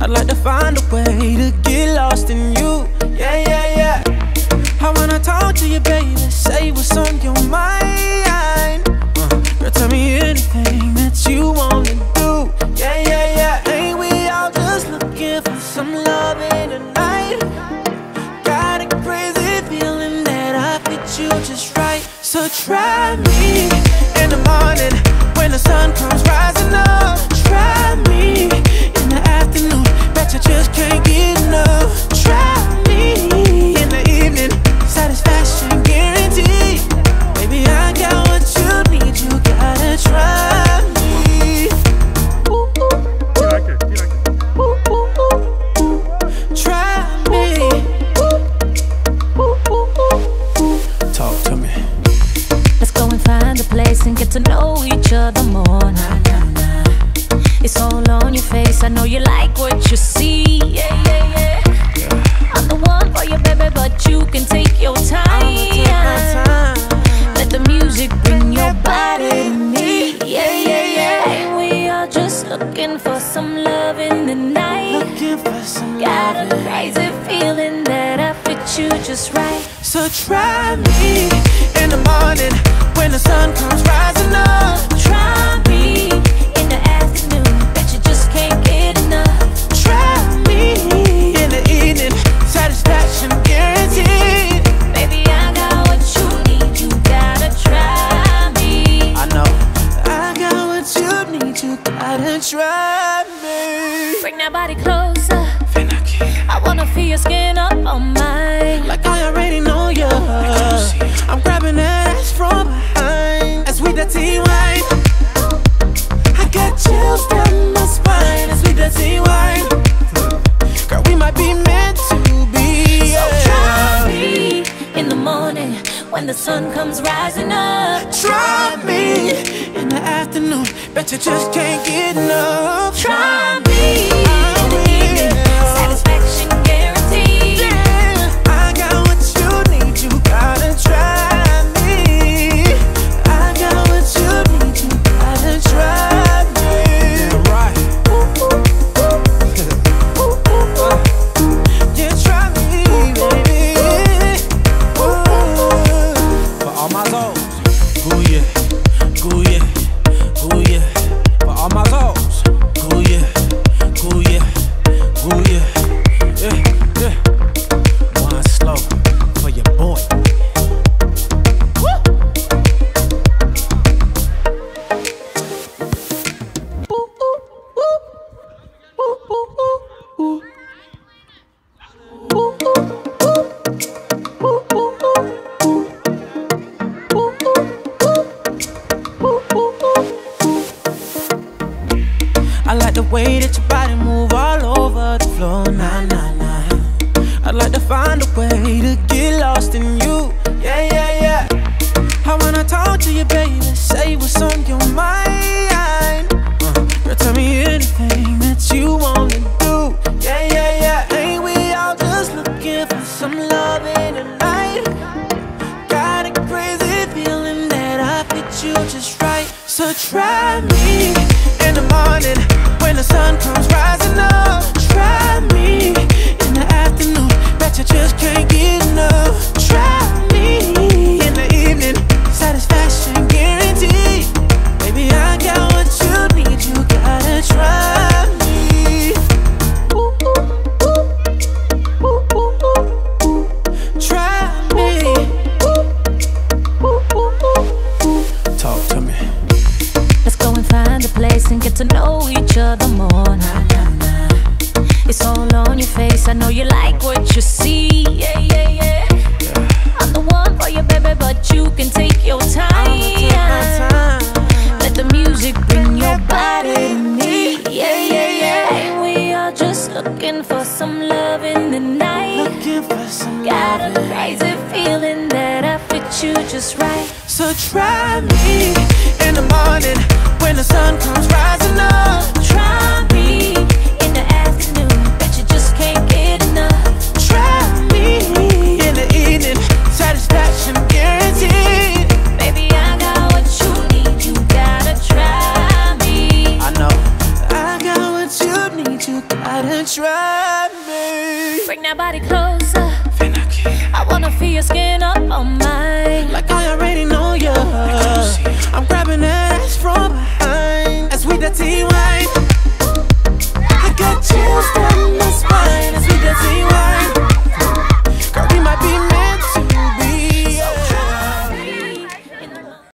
I'd like to find a way to get lost in you. Yeah, yeah, yeah. I wanna talk to you, baby, say what's on your mind. Girl, tell me anything that you wanna do. Yeah, yeah, yeah. Ain't we all just looking for some loving tonight? Got a crazy feeling that I fit you just right. So try me in the morning when the sun comes rising up. Try me in the afternoon, bet you just can't get enough. Try me in the evening, satisfaction guaranteed. Baby, I got what you need, you gotta try me. Try me. Talk to me. Let's go and find a place and get to know each other more. Nah, nah, nah. It's all on your face, I know you like what you see. Yeah, yeah, yeah. I'm the one for you, baby, but you can take your time. Let the music bring your body to me. Yeah, yeah, yeah. Ain't we all just looking for some love in the night? Looking for some Got a loving. crazy feeling that I fit you just right. So try me in the morning when the sun comes rising up. Try me in the afternoon, bet you just can't get enough. Try me in the evening, satisfaction guaranteed. Baby, I got what you need, you gotta try me. I know I got what you need, you gotta try me. Bring that body closer, I wanna feel your skin up on mine. Like I already know you. I'm grabbing that ass from behind as we dirty wine. I got chills down my spine as we dirty wine. Girl, we might be meant to be. So try me in the morning when the sun comes rising up. Try me in the afternoon, bet you just can't get enough. Try me in the evening, satisfaction guaranteed. Yeah, I got what you need, you gotta try me. I got what you need, you gotta try me. Right. Yeah, try me, baby. For all my souls, ooh yeah, ooh yeah, ooh yeah. For all my souls, ooh yeah, ooh yeah, ooh yeah, yeah, yeah. One slow for your boy. I like the way that your body move all over the floor, nah, nah, nah. I'd like to find a way to get lost in you, yeah, yeah, yeah. I wanna talk to you, baby, say what's on your mind. Girl, tell me anything that you wanna do, yeah, yeah, yeah. Ain't we all just looking for some loving tonight? Got a crazy feeling that I fit you just right. So try me in the morning when the sun comes rising up. Try me in the afternoon, bet you just can't get enough. Try me in the evening, satisfaction guaranteed. Baby, I got what you need, you gotta try me. Try me. Talk to me. Let's go and find a place and get to know each other more. Nah, nah, nah. It's all on your face, I know you like what you see. Yeah, yeah, yeah. I'm the one for you, baby, but you can take your time. Let the music bring your body to me. Yeah, yeah, yeah. Ain't we all just looking for some love in the night? Looking for some Got a loving. crazy feeling that I fit you just right. So try me in the morning when the sun comes rising up. Try me in the afternoon, bet you just can't get enough. Try me in the evening, satisfaction guaranteed. Baby, I got what you need, you gotta try me. I know I got what you need, you gotta try me. Bring that body close.